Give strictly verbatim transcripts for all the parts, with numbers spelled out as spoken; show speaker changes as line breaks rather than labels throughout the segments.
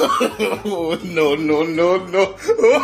Oh, no, no, no, no.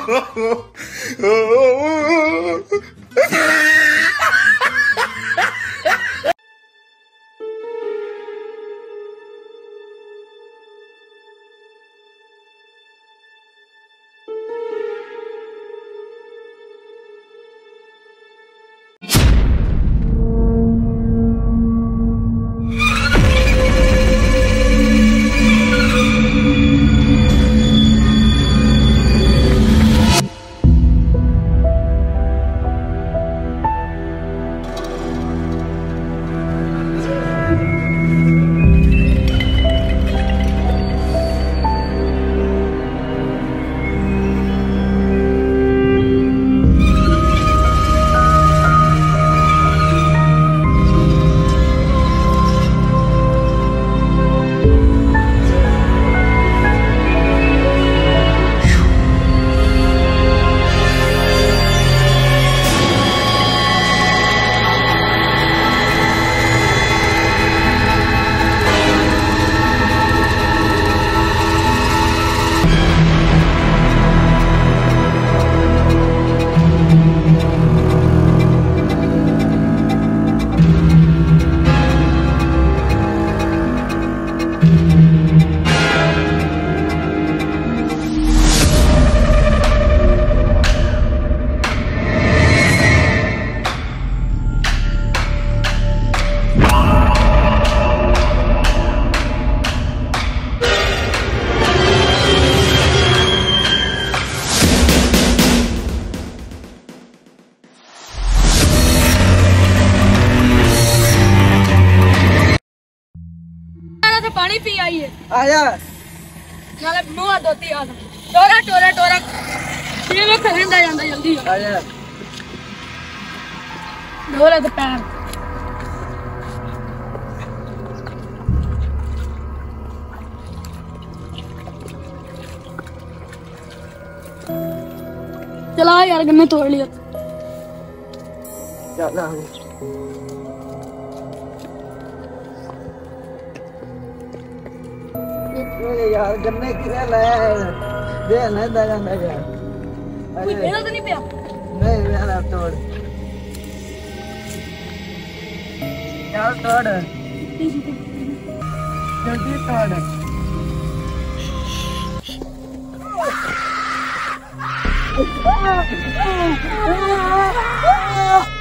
पानी पी आई है
आया
नाले मुंह धोती आ टोरा टोरा टोरा ये में खरंदा ਜਾਂਦਾ जल्दी
आया
ढोले तो पैर चला यार गन्ने तोड़ लिया
चला यार गन्ने किने लाया दे नहीं दे जाना यार
कोई मेरा तो नहीं पिया
नहीं मेरा तोड़ यार तोड़ जल्दी तोड़